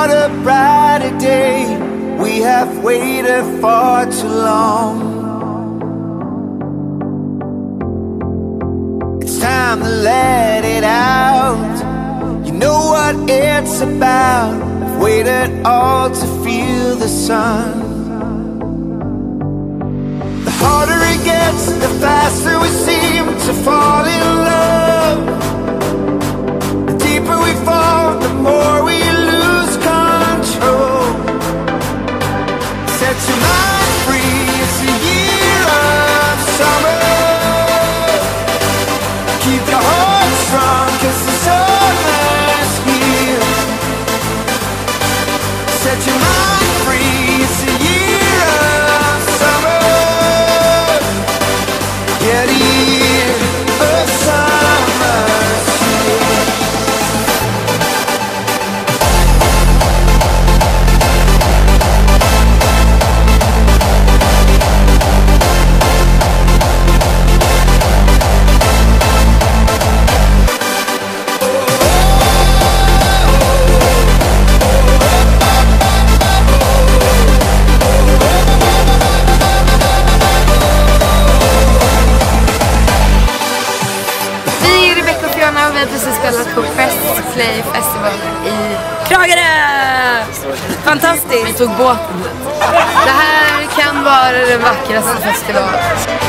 not a brighter day. We have waited far too long. It's time to let it out. You know what it's about. I've waited all to feel the sun. The harder it gets, the faster we seem to fall in love. The deeper we fall, the more we lose control. Set your mind free, it's a year of summer. Keep your heart strong, 'cause the summer's here. Set your mind free, it's a year of summer. Yeah, the year of summer's here. Vi har precis spelat på Play Festival i Kragerø! Fantastiskt! Vi tog båten. Det här kan vara den vackraste festivalen.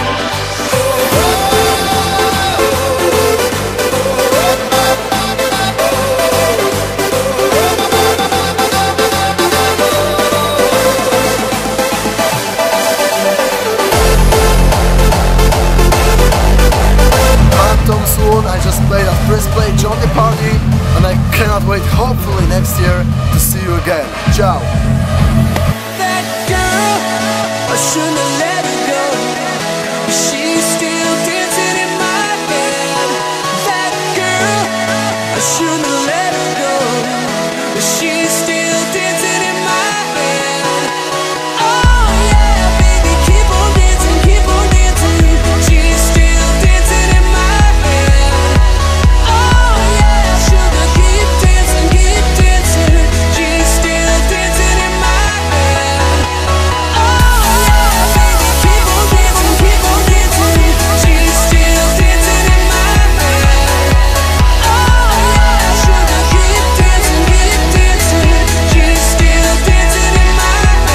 Swoon, I just played a first play Johnny Party, and I cannot wait, hopefully next year, to see you again. Ciao! That girl, I shouldn't have let her go. She's still dancing in my head. That girl, I shouldn't have let her go. She's still dancing in my head. Oh yeah, baby, keep on dancing, keep on dancing. She's still dancing in my head. Oh yeah, sugar, keep dancing, keep dancing. She's still dancing in my head. Oh yeah, baby, keep on dancing, keep on dancing. She's still dancing in my head. Oh yeah, sugar, keep dancing, keep dancing. She's still dancing in my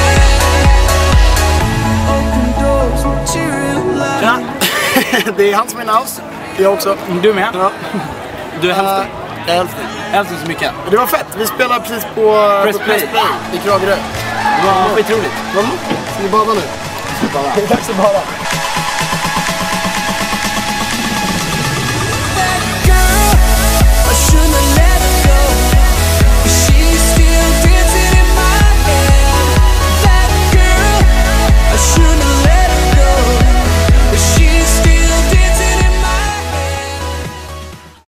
head. Open doors, material life. Ja, det är han som är Nause. Jag också. Du är med? Ja. Du är hälften? Jag är hälften. Hälften så mycket. Det var fett. Vi spelade precis på Pressplay i Kragerø. Det var skitroligt. Ska vi bada nu? Ska vi bada? Det är dags att bada.